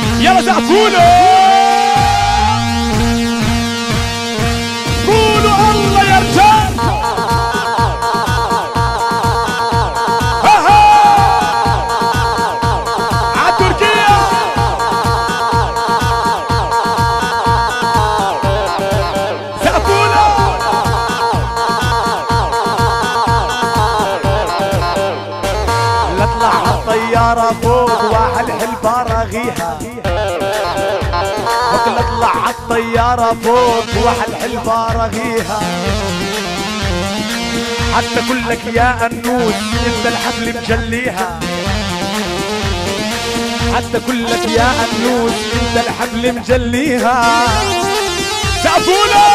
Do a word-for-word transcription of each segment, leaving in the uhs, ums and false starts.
يلا زعفوله قولوا الله يا رجال. عالتركية زعفوله نطلع عالطيارة فوق واحد حلبة رغيها. نطلع عالطيارة فوق واحد حلبة رغيها. حتى كلك يا أنوس انت الحبل مجليها. حتى كلك يا أنوس انت الحبل مجليها. سقفوله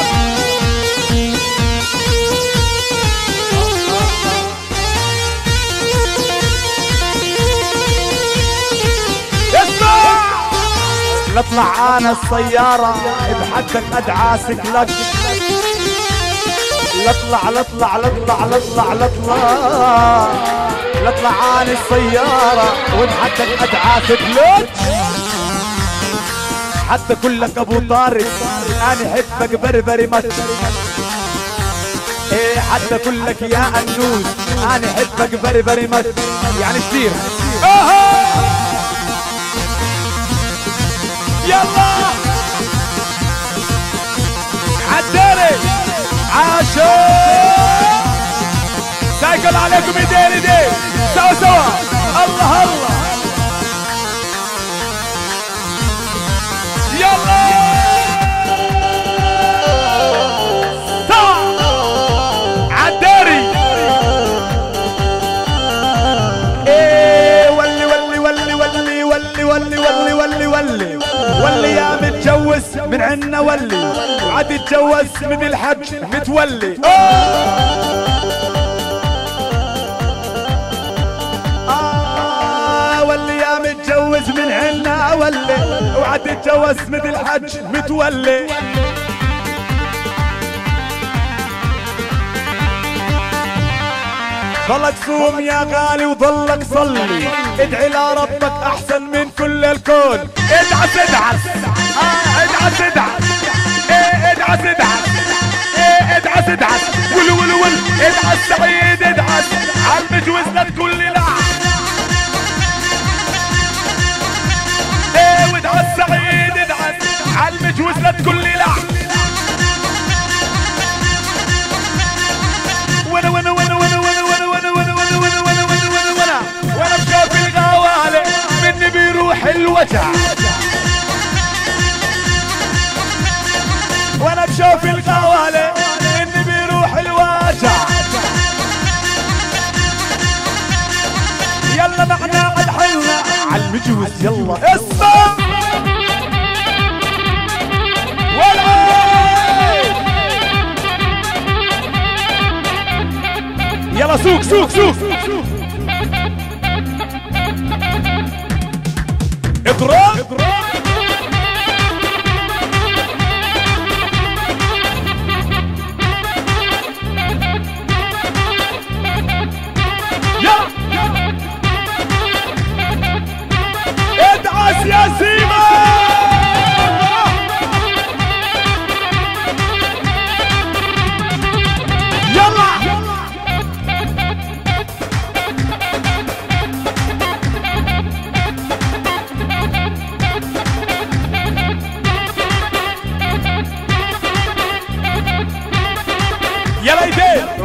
نطلع انا السيارة بحدك ادعاسك لك. نطلع نطلع نطلع نطلع نطلع نطلع انا السيارة وبحدك ادعاسك لك. حتى كلك ابو طارق انا حبك بربري مت. ايه حتى كلك يا انوس انا حبك بربري مت. يعني كثير. يلا عالداري عاشو سايكل عليكم ايدين ايدين سوا سوا. الله الله يلا سوا عالداري. ايه ولي ولي ولي ولي ولي ولي ولي ولي ولي ولي يا متجوز من عنا ولي وعاد يتجوز من الحج متولي. آه ولي يا متجوز من عنا ولي وعاد يتجوز من الحج متولي. ضلك صوم يا غالي وضلك صلي. ادعي لربك احسن من كل الكون. ادعس ادعس اه ادعس ادعس ايه ادعس ادعس ايه ادعس ادعس ول ول ول ادعس سعيد ادعس عالمجوز لا تقول لي لا. ايه وادعس سعيد ادعس عالمجوز لا تقول لي لا. وانا وانا وانا وانا وانا وانا وانا وانا وانا وانا وانا وانا وانا وانا بشوف الغوالي مني بيروح الوجع. وانا بشوف الغوالي مني بيروح الوجع. يلا معنا قد حلنا عالمجوز يلا اسمع والعين. يلا سوق سوق سوق اضرب يا ادعس يا سيما. يلا ايدين